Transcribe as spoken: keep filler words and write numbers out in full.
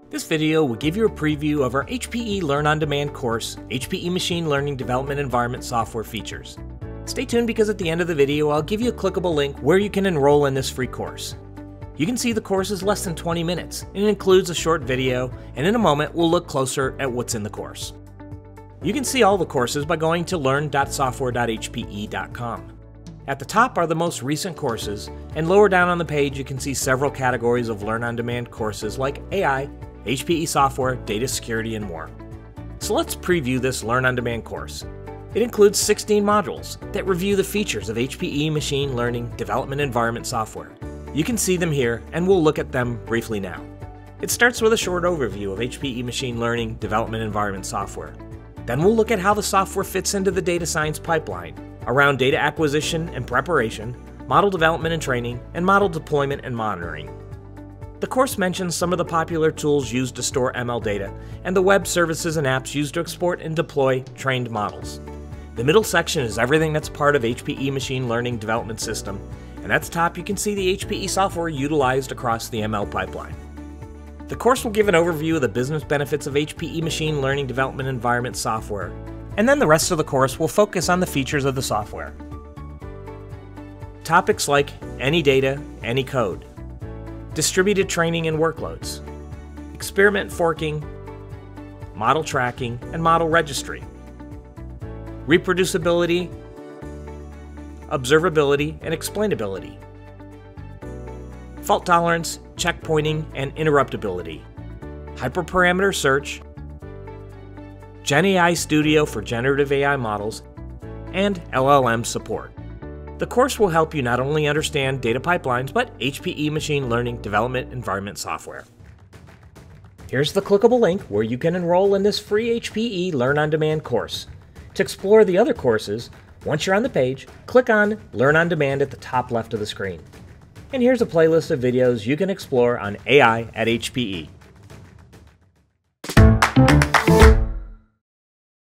This video will give you a preview of our H P E Learn on Demand course, H P E Machine Learning Development Environment Software features. Stay tuned because at the end of the video I'll give you a clickable link where you can enroll in this free course. You can see the course is less than twenty minutes and it includes a short video, and in a moment we'll look closer at what's in the course. You can see all the courses by going to learn dot software dot h p e dot com. At the top are the most recent courses, and lower down on the page you can see several categories of Learn on Demand courses like A I, H P E software, data security, and more. So let's preview this Learn on Demand course. It includes sixteen modules that review the features of H P E Machine Learning Development Environment Software. You can see them here, and we'll look at them briefly now. It starts with a short overview of H P E Machine Learning Development Environment Software. Then we'll look at how the software fits into the data science pipeline, around data acquisition and preparation, model development and training, and model deployment and monitoring. The course mentions some of the popular tools used to store M L data, and the web services and apps used to export and deploy trained models. The middle section is everything that's part of H P E Machine Learning Development System, and at the top you can see the H P E software utilized across the M L pipeline. The course will give an overview of the business benefits of H P E Machine Learning Development Environment software, and then the rest of the course will focus on the features of the software. Topics like any data, any code, distributed training and workloads, experiment forking, model tracking and model registry, reproducibility, observability and explainability, fault tolerance, checkpointing and interruptibility, hyperparameter search, Gen A I Studio for generative A I models, and L L M support. The course will help you not only understand data pipelines, but H P E Machine Learning Development Environment software. Here's the clickable link where you can enroll in this free H P E Learn on Demand course. To explore the other courses, once you're on the page, click on Learn on Demand at the top left of the screen. And here's a playlist of videos you can explore on A I at H P E.